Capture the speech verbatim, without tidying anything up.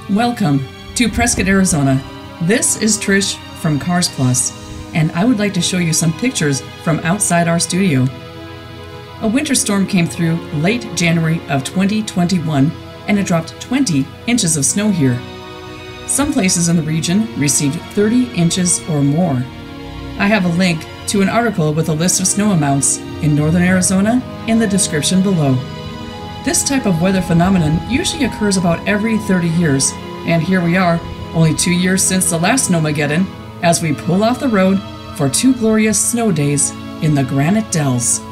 Welcome to Prescott, Arizona. This is Trish from Cars Plus, and I would like to show you some pictures from outside our studio. A winter storm came through late January of twenty twenty-one, and it dropped twenty inches of snow here. Some places in the region received thirty inches or more. I have a link to an article with a list of snow amounts in northern Arizona in the description below. This type of weather phenomenon usually occurs about every thirty years, and here we are, only two years since the last Snowmageddon, as we pull off the road for two glorious snow days in the Granite Dells.